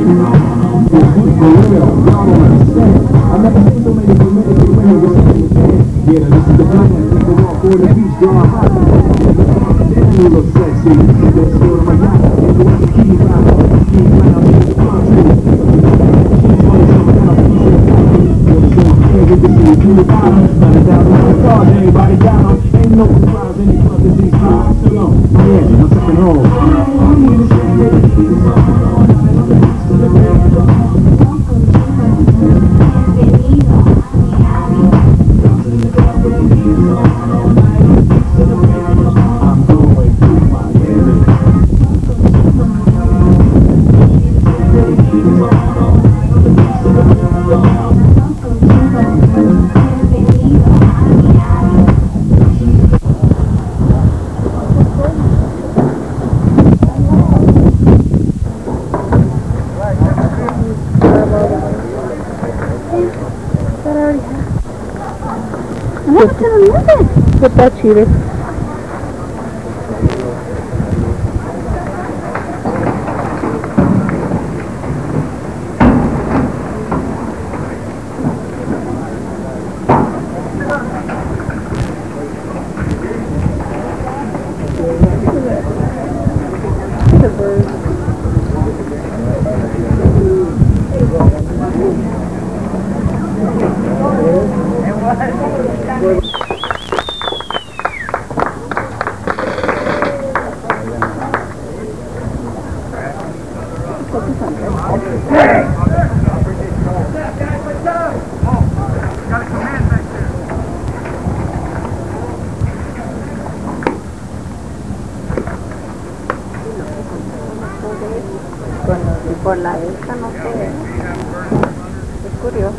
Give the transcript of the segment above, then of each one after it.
Está chido. Por la vista no se ve. Es curioso.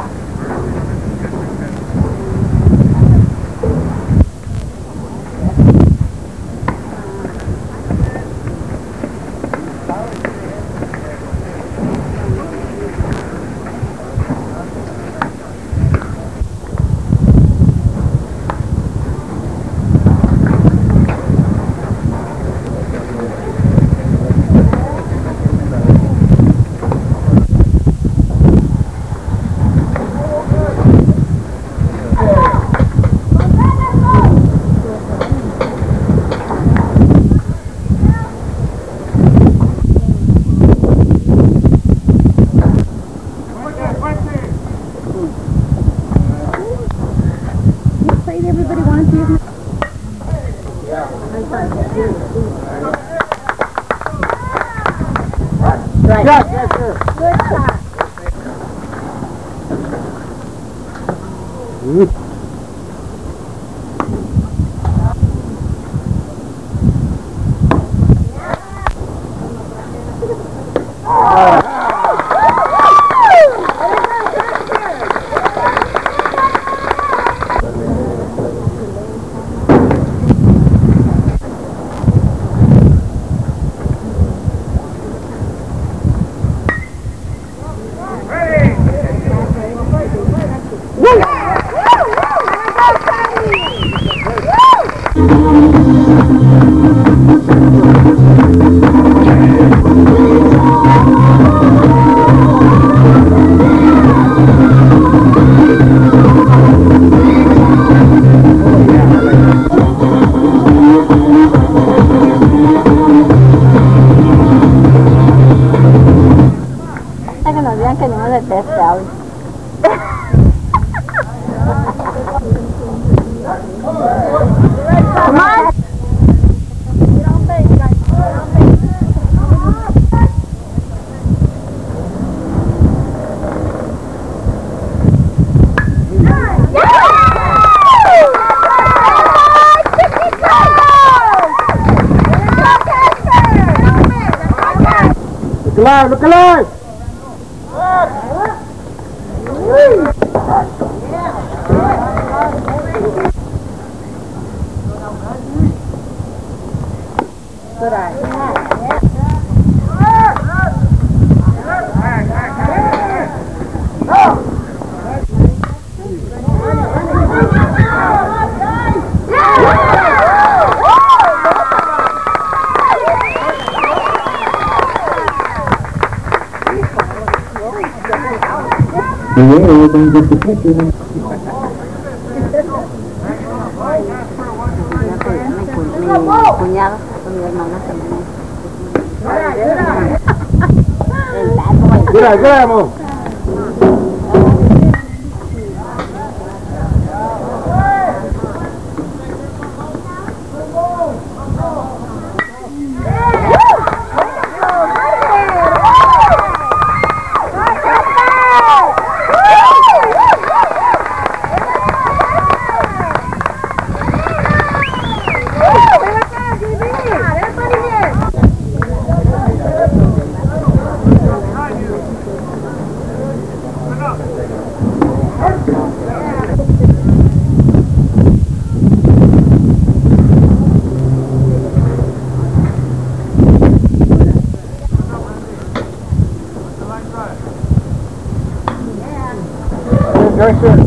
Right. Yes, sir. Good shot. Que nos digan que no nos detesta hoy. Look alive! Good eye. Mi cuñado con mi hermana también. Mira, gramo. Yes, sir.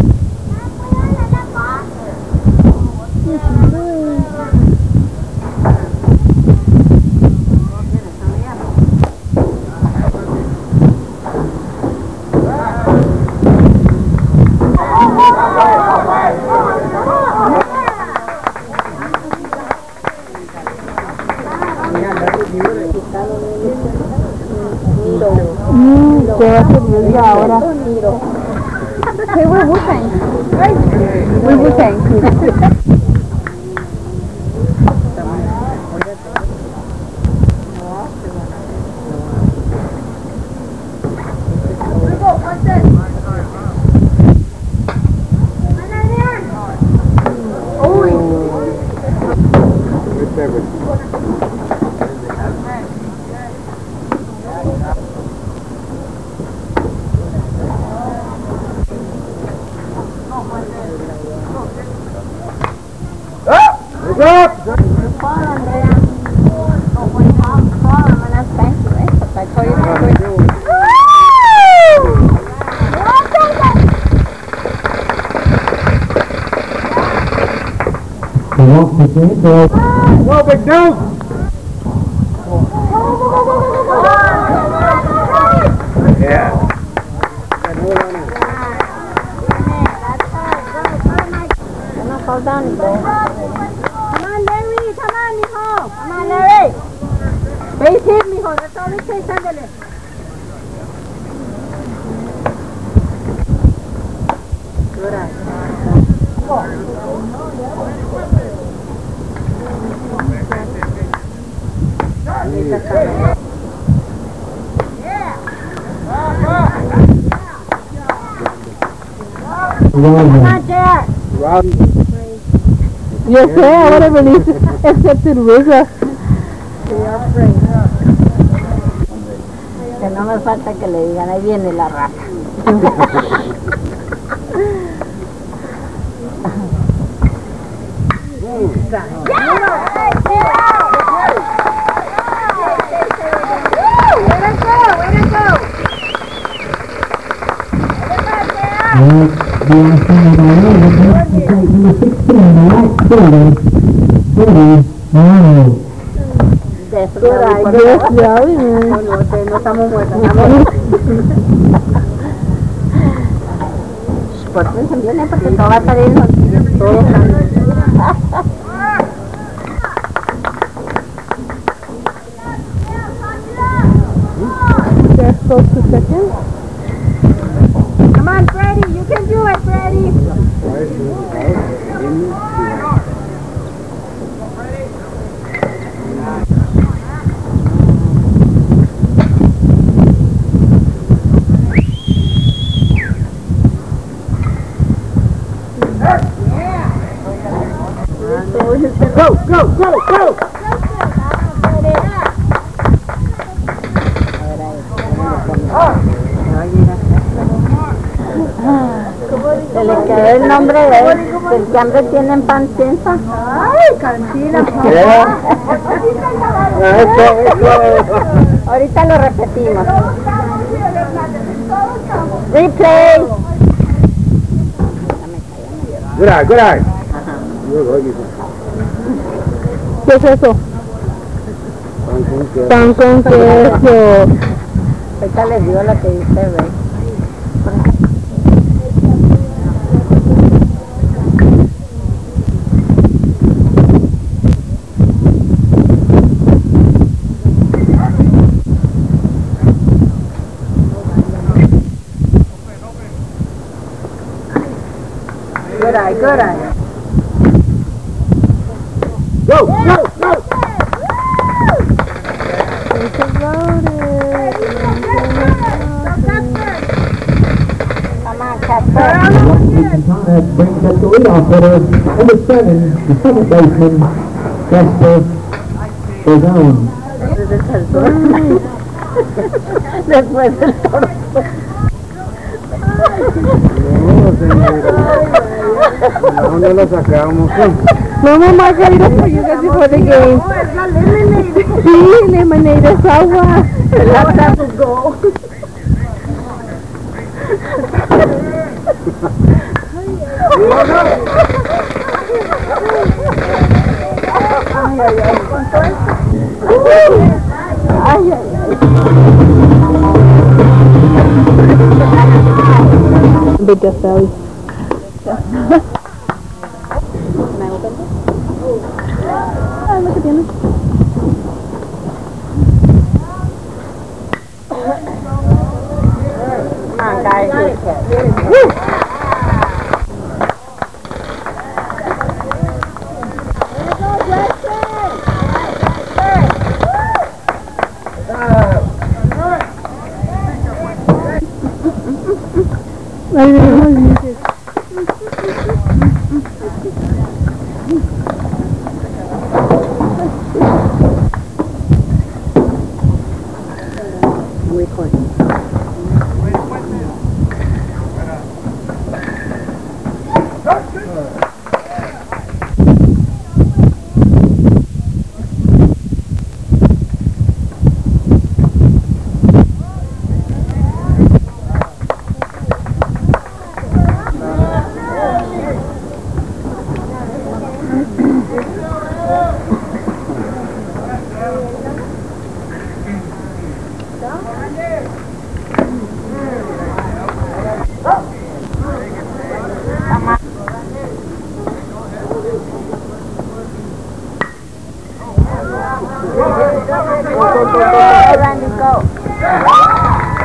¿Qué va a servir ahora? Hey, we're Wu-Tang. We're Wu-Tang. Whoa, big dude! Yeah. Fall down and go. Come on, Larry. Come on, mijo. Come on, Larry. Face hit, mijo. That's all it takes. Ándale. Good eye. Come on, Jack. Yo sé, ahora me dice, except cerveza. Que no me falta que le digan, ahí viene la raza. No estamos muertos. Pórtense bien, porque todo va a salir. Todo Just go to second. Come on, Freddie, you can do it, Freddie. Go, go, go, go! Se le quedó el nombre de él, del que hambre tiene en pan piensa. Ay, cantina. Ahorita lo repetimos. Replay. Good eye, good eye. ¿Qué es eso? Pan con queso. Ahorita les digo lo que dice Rey. eye, good eye. Go, go, go. Come on, Casper. That brings up the leadoff hitter, number 7, the second baseman, Casper Bozone. Después del toro. ¿Dónde lo sacamos? No, mamá, Carita, for you guys before the game. Oh, it's not lemonade. Sí, lemonade es agua. Let that go. Ay, ay, ay. Big Sally. Ah, look at him. Come on, guys. I don't know music. Randy, go.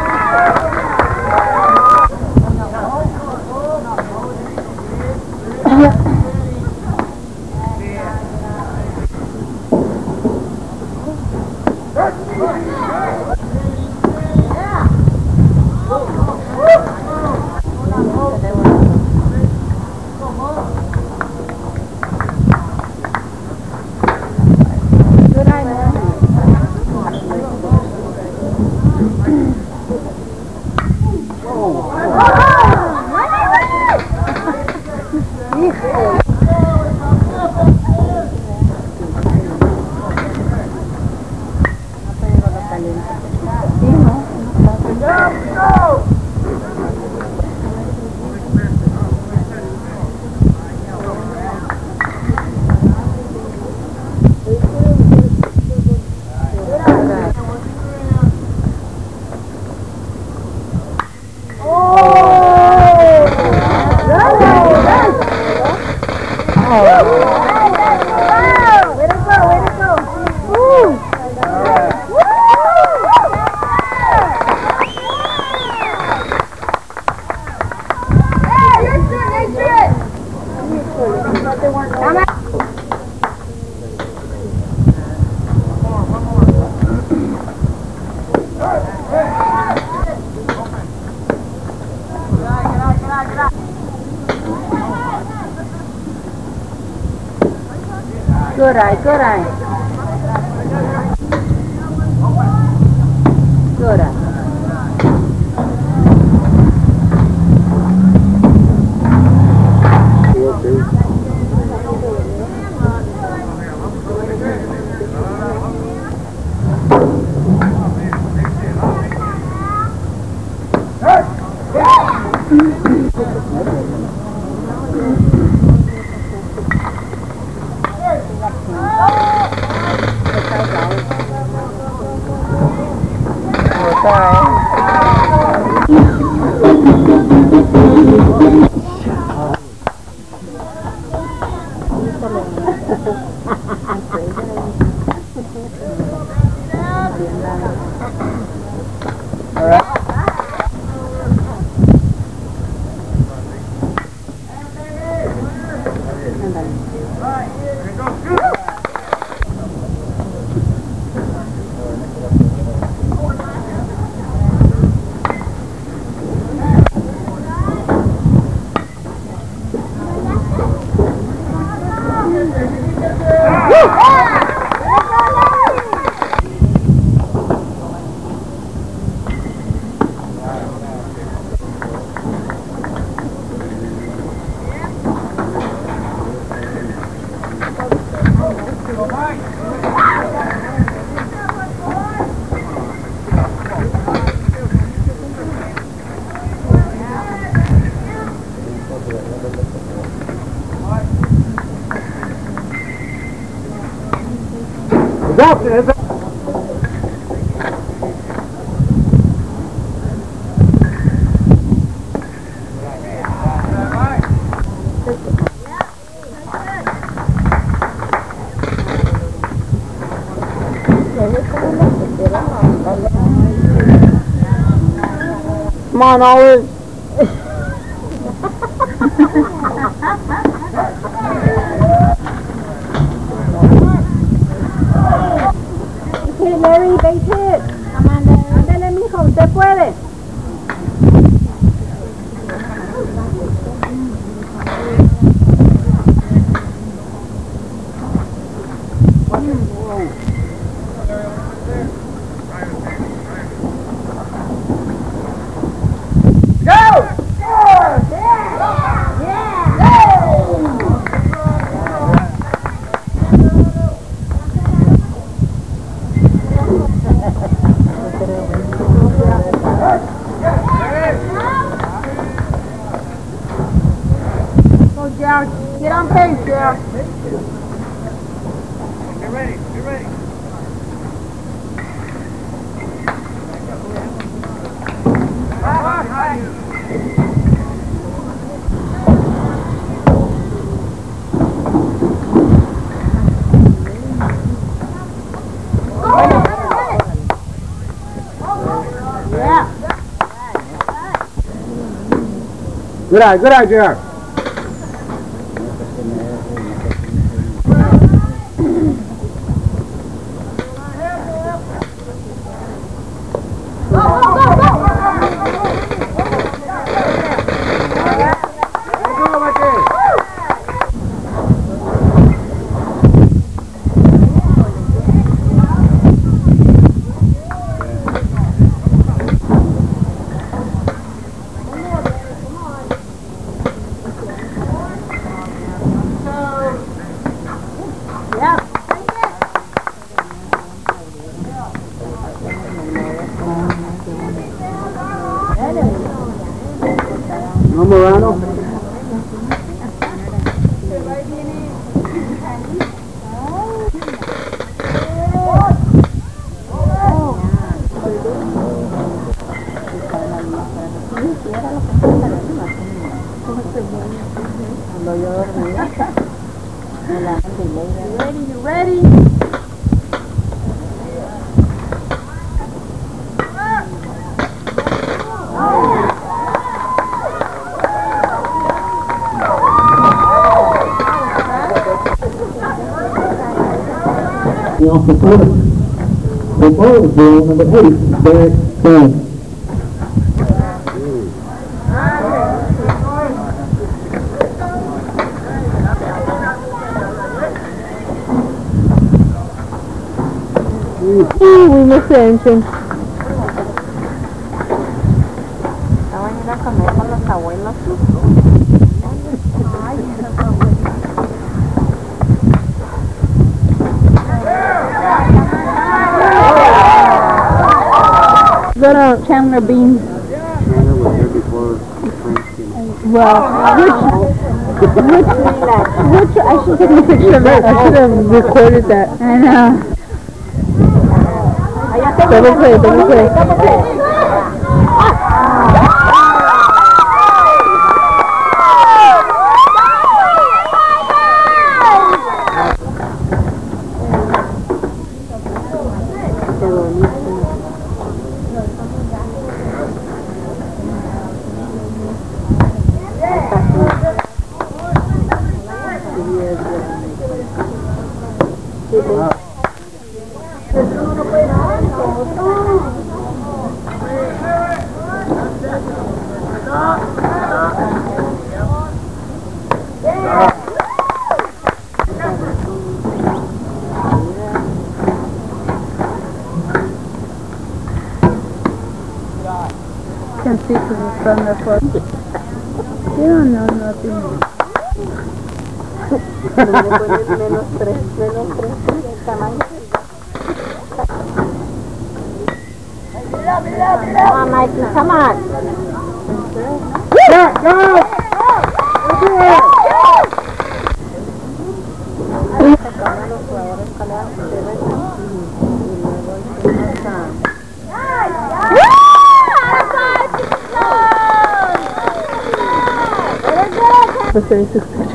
Good eye, good eye. Good eye. walking. Come on, Olive. Okay, Larry, base hit. Come on, Larry. Ándale, mijo, usted puede. Get on pace, Jared. Get ready, get ready. Good eye, Jared. No, Morano. You ready? Off the quarter. The ball is ball number 8, Derek Byrne. We missed the entrance. Van a ir a comer con los abuelos. Go to Chandler Bean. Chandler was here before the French came. Well, which, I should take a picture of that. I should have recorded that. I know. Double play. Can see because it's from the foot. You don't know nothing. menos 3, el tamaño. Come on, Mikey, come on. Go! for 36 pictures.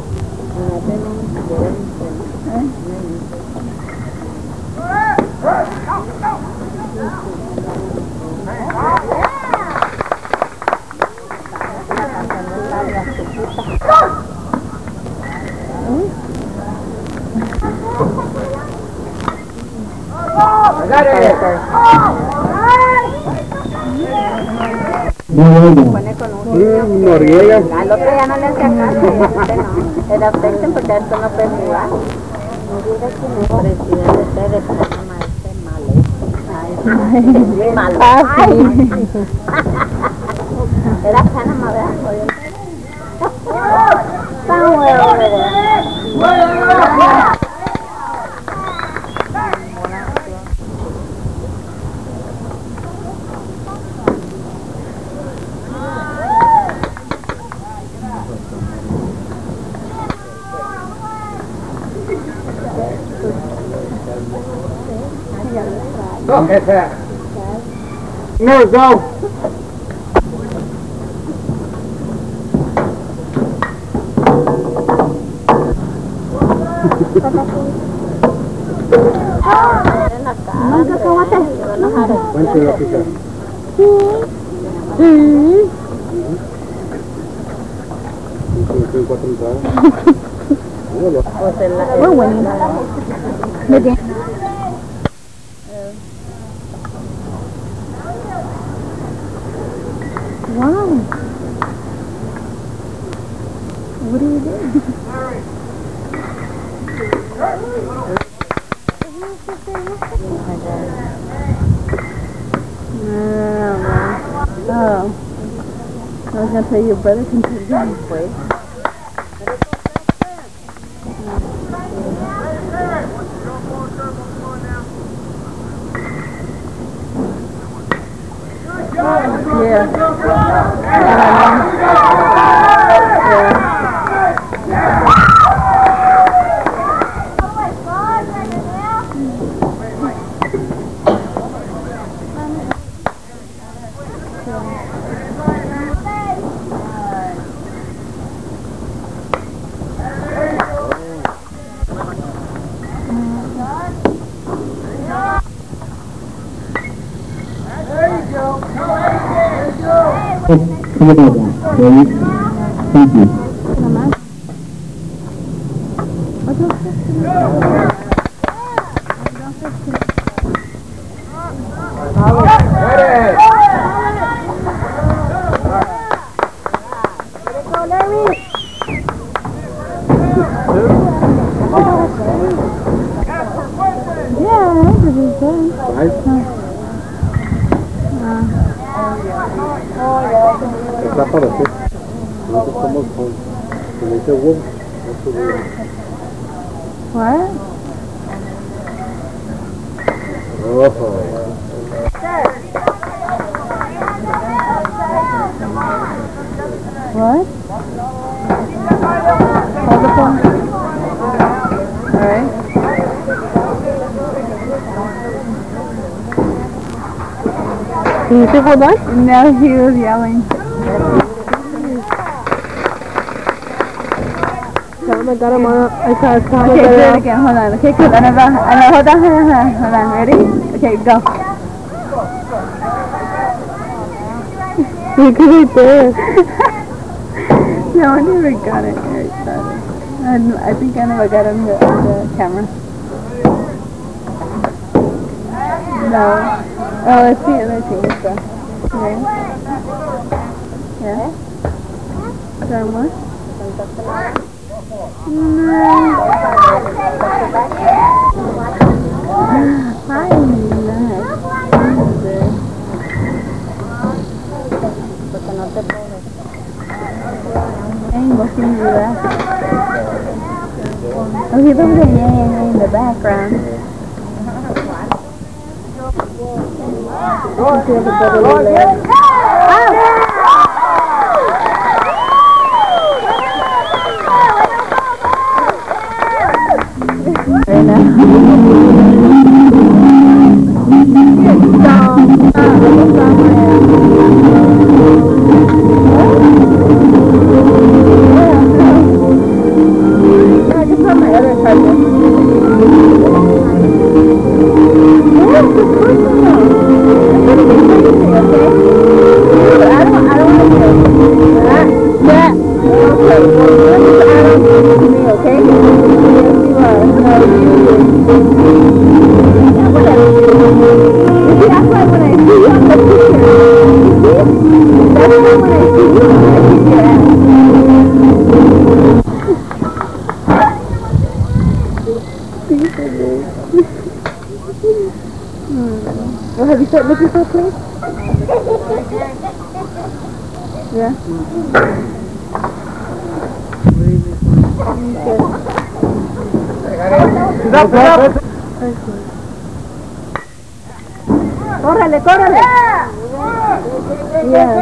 Noriega. Al otro ya no le hacía caso, este no. Era Peyton porque esto no puede jugar. Noriega que no presidente de Panamá, este malo. Ay, malo. Era Panamá, ¿verdad? Somewhere over there. No, go. Nunca acabaste. ¿Cuánto iba a picar? Muy bueno. Muy bien. Wow. What are you doing? Oh. I was going to say your brother can take this way. Yeah. Come about that, please. Thank you. Está para ti. Nosotros estamos con le dice Wolf. What? What? Hold the phone. Alright. Can you say hold on? No, he was yelling. Oh my god, I can't tell. Okay, do it again. Hold on. Okay, good. Hold on. Ready? Okay, go. You could right there. No, I never got it right started. I think I never got on the camera. No. Oh, let's see. Let's go. Okay. Yeah. Turn one. No. Hi, oh, he's over there in the background. please? Yeah. Córrele, córrele. Yeah.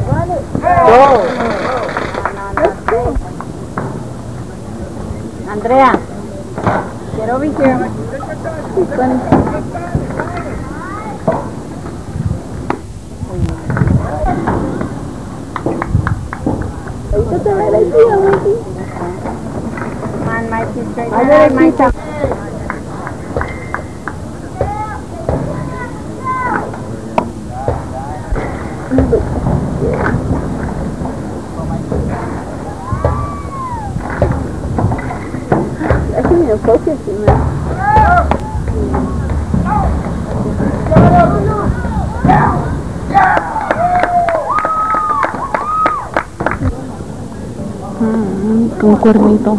Andrea, quiero be here. That's the right idea, Wendy. Come on, my sister. My sister. I can't even focus in there. Con cuernito.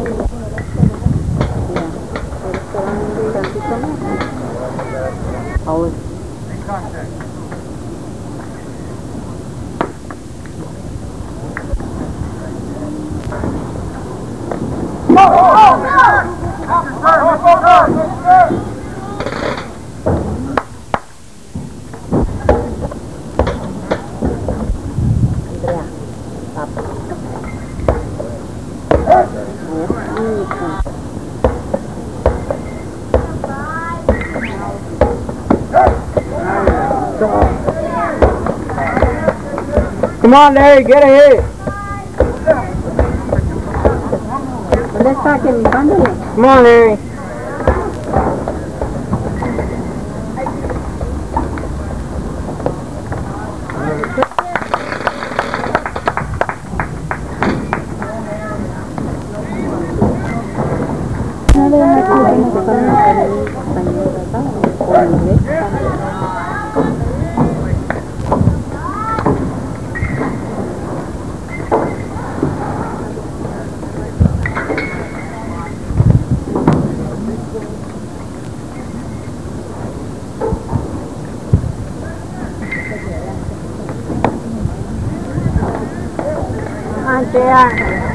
Come on, Larry, get ahead. ¿Dónde está que mi pándale? Come on, Larry. Andrea.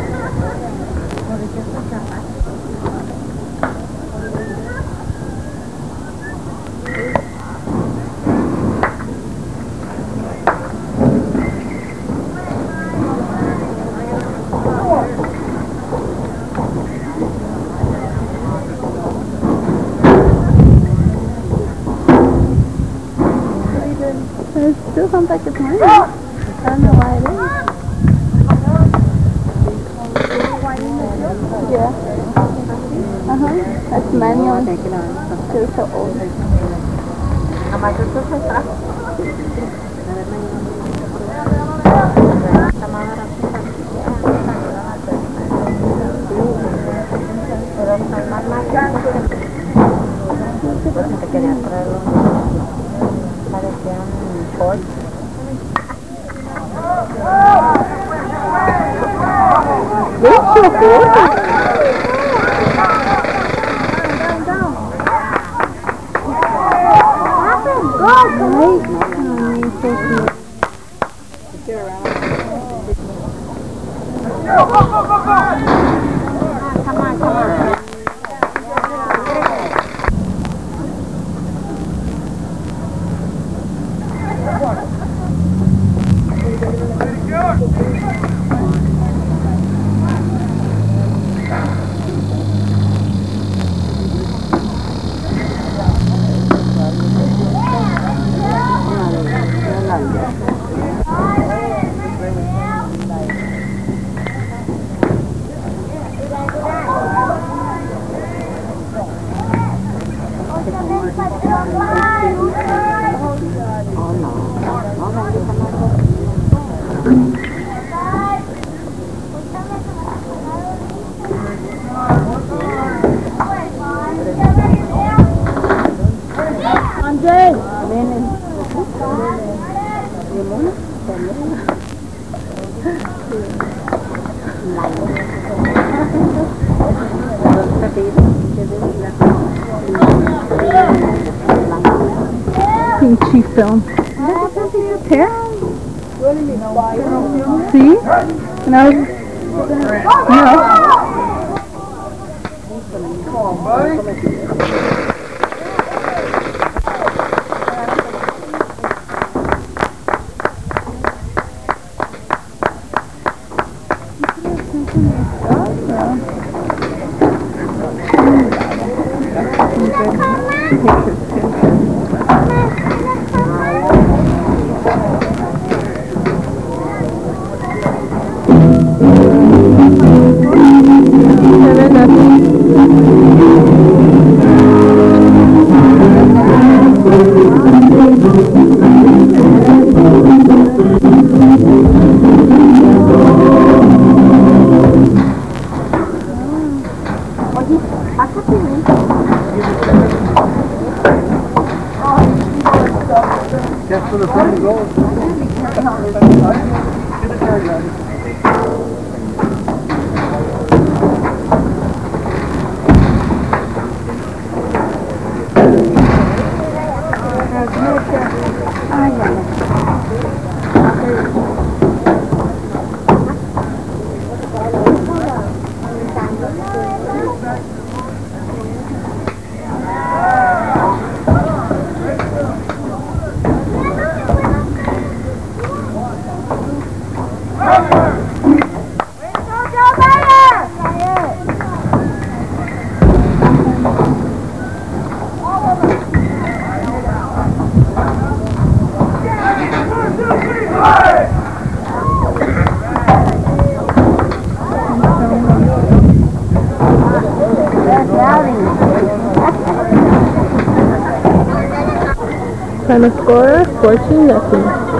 It still sounds like it's raining. I don't know why it is. Yeah. That's manual. They're so old. Pinche film. Here? See? And I was... Just for the front goal. Final score 14-0.